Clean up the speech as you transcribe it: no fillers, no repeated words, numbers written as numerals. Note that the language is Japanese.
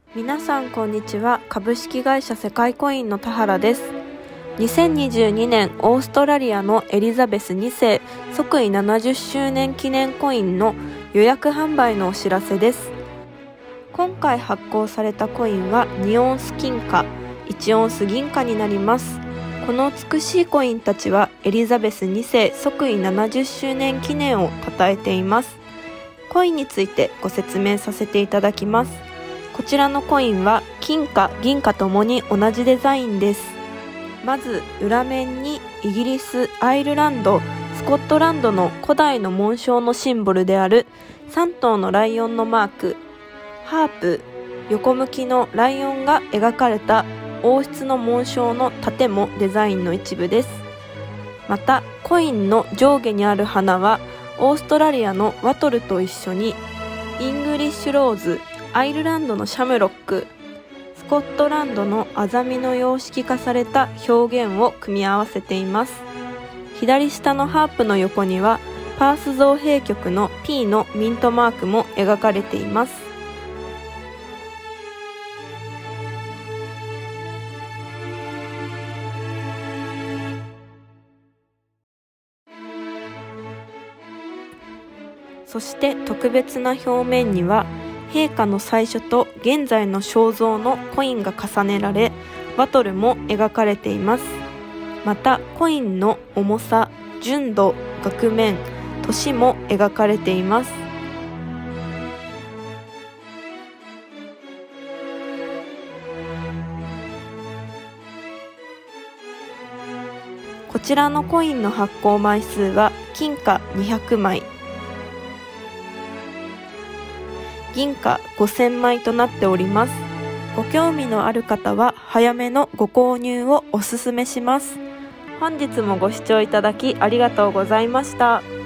皆さんこんにちは。株式会社世界コインの田原です。2022年オーストラリアのエリザベス2世即位70周年記念コインの予約販売のお知らせです。今回発行されたコインは2オンス金貨、1オンス銀貨になります。この美しいコインたちはエリザベス2世即位70周年記念を称えています。コインについてご説明させていただきます。こちらのコインは金貨、銀貨ともに同じデザインです。まず裏面にイギリス、アイルランド、スコットランドの古代の紋章のシンボルである3頭のライオンのマーク、ハープ、横向きのライオンが描かれた王室の紋章の盾もデザインの一部です。またコインの上下にある花はオーストラリアのワトルと一緒にイングリッシュローズ、アイルランドのシャムロック、スコットランドのアザミの様式化された表現を組み合わせています。左下のハープの横にはパース造幣局の P のミントマークも描かれています。そして特別な表面には陛下の最初と現在の肖像のコインが重ねられ、バトルも描かれています。またコインの重さ、純度、額面、年も描かれています。こちらのコインの発行枚数は金貨200枚、銀貨5000枚となっております。ご興味のある方は早めのご購入をお勧めします。本日もご視聴いただきありがとうございました。